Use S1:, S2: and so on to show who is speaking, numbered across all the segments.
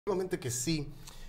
S1: Efectivamente que sí.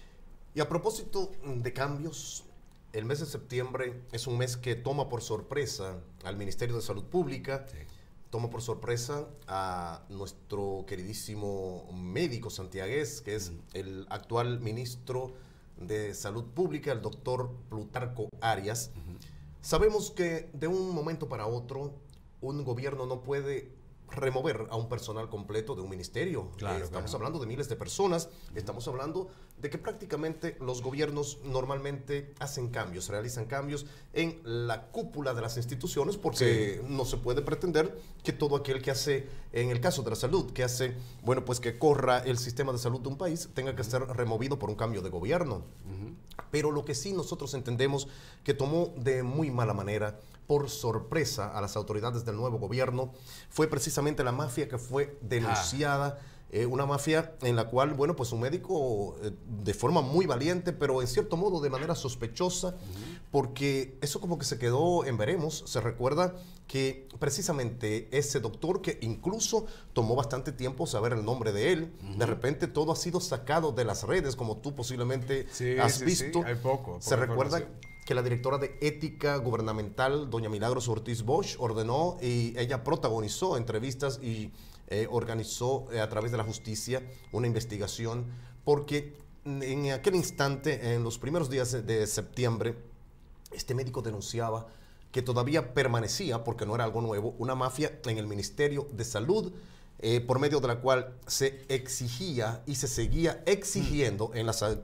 S1: Y a propósito de cambios, el mes de septiembre es un mes que toma por sorpresa al Ministerio de Salud Pública,
S2: Sí.
S1: toma por sorpresa a nuestro queridísimo médico santiagués, que es el actual ministro de Salud Pública, el doctor Plutarco Arias. Sabemos que de un momento para otro, un gobierno no puede remover a un personal completo de un ministerio.
S2: Claro,
S1: Estamos hablando de miles de personas, estamos hablando de que prácticamente los gobiernos normalmente hacen cambios, realizan cambios en la cúpula de las instituciones, porque no se puede pretender que todo aquel que hace, en el caso de la salud, que hace, bueno, pues que corra el sistema de salud de un país, tenga que ser removido por un cambio de gobierno. Pero lo que sí nosotros entendemos que tomó de muy mala manera, por sorpresa a las autoridades del nuevo gobierno, fue precisamente la mafia que fue denunciada, una mafia en la cual, bueno, pues un médico de forma muy valiente, pero en cierto modo de manera sospechosa, porque eso como que se quedó en veremos. Se recuerda que precisamente ese doctor, que incluso tomó bastante tiempo saber el nombre de él, de repente todo ha sido sacado de las redes, como tú posiblemente has visto.
S2: Sí, hay poco
S1: Se recuerda que la directora de Ética Gubernamental, doña Milagros Ortiz Bosch, ordenó y ella protagonizó entrevistas y organizó a través de la justicia una investigación, porque en aquel instante, en los primeros días de septiembre, este médico denunciaba que todavía permanecía, porque no era algo nuevo, una mafia en el Ministerio de Salud, por medio de la cual se exigía y se seguía exigiendo en las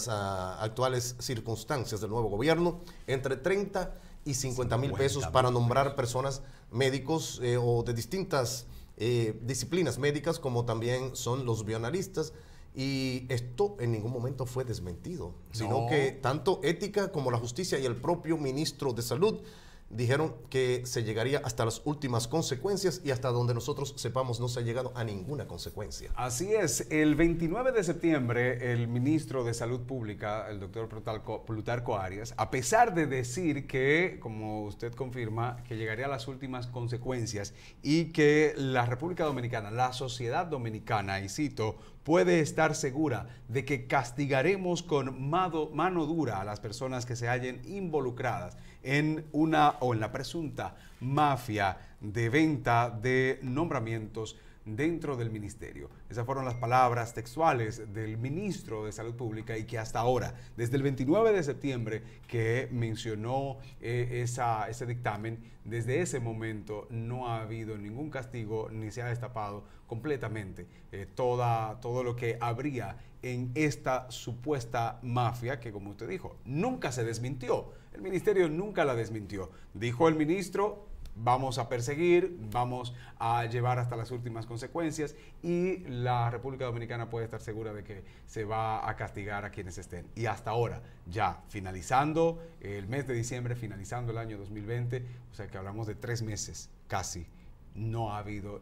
S1: actuales circunstancias del nuevo gobierno entre 30 y 50 mil pesos para nombrar personas médicos o de distintas disciplinas médicas, como también son los bioanalistas. Y esto en ningún momento fue desmentido, sino que tanto Ética como la Justicia y el propio ministro de Salud dijeron que se llegaría hasta las últimas consecuencias, y hasta donde nosotros sepamos no se ha llegado a ninguna consecuencia.
S2: Así es. El 29 de septiembre, el ministro de Salud Pública, el doctor Plutarco Arias, a pesar de decir que, como usted confirma, que llegaría a las últimas consecuencias y que la República Dominicana, la sociedad dominicana, y cito, puede estar segura de que castigaremos con mano dura a las personas que se hallen involucradas en una o en la presunta mafia de venta de nombramientos dentro del ministerio. Esas fueron las palabras textuales del ministro de Salud Pública, y que hasta ahora, desde el 29 de septiembre que mencionó ese dictamen, desde ese momento no ha habido ningún castigo ni se ha destapado completamente todo lo que habría en esta supuesta mafia que, como usted dijo, nunca se desmintió. El ministerio nunca la desmintió. Dijo el ministro: vamos a perseguir, vamos a llevar hasta las últimas consecuencias, y la República Dominicana puede estar segura de que se va a castigar a quienes estén. Y hasta ahora, ya finalizando el mes de diciembre, finalizando el año 2020, o sea que hablamos de 3 meses casi, no ha habido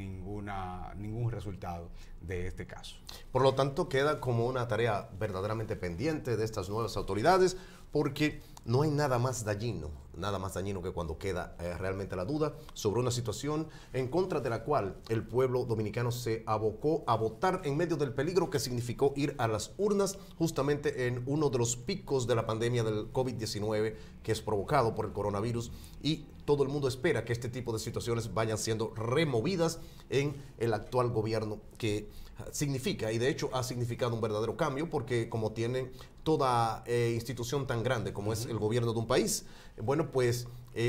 S2: ningún resultado de este caso.
S1: Por lo tanto, queda como una tarea verdaderamente pendiente de estas nuevas autoridades, porque no hay nada más dañino que cuando queda realmente la duda sobre una situación en contra de la cual el pueblo dominicano se abocó a votar en medio del peligro que significó ir a las urnas justamente en uno de los picos de la pandemia del COVID-19, que es provocado por el coronavirus, y todo el mundo espera que este tipo de situaciones vayan siendo removidas en el actual gobierno, que significa, y de hecho ha significado un verdadero cambio, porque como tiene toda institución tan grande como es el gobierno de un país, bueno, pues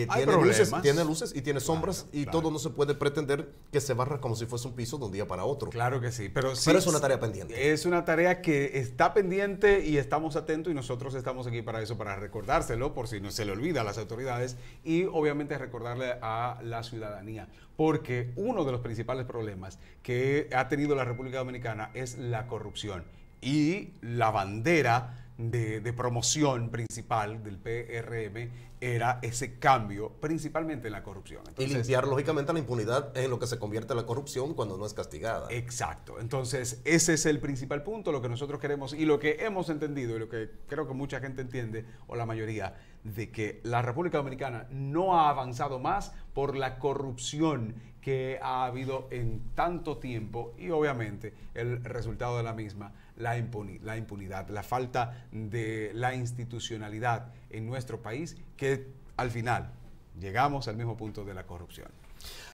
S1: tiene luces y tiene sombras, y todo no se puede pretender que se barra como si fuese un piso de un día para otro.
S2: Claro que sí, pero
S1: es una tarea pendiente.
S2: Es una tarea que está pendiente y estamos atentos, y nosotros estamos aquí para eso, para recordárselo por si no se le olvida a las autoridades, y obviamente recordarle a la ciudadanía, porque uno de los principales problemas que ha tenido la República Dominicana es la corrupción, y la bandera de promoción principal del PRM era ese cambio, principalmente en la corrupción.
S1: Entonces, y limpiar lógicamente la impunidad en lo que se convierte la corrupción cuando no es castigada.
S2: Exacto. Entonces ese es el principal punto, lo que nosotros queremos y lo que hemos entendido, y lo que creo que mucha gente entiende, o la mayoría, de que la República Dominicana no ha avanzado más por la corrupción que ha habido en tanto tiempo y obviamente el resultado de la misma, la impunidad, la falta de la institucionalidad en nuestro país, que al final llegamos al mismo punto de la corrupción.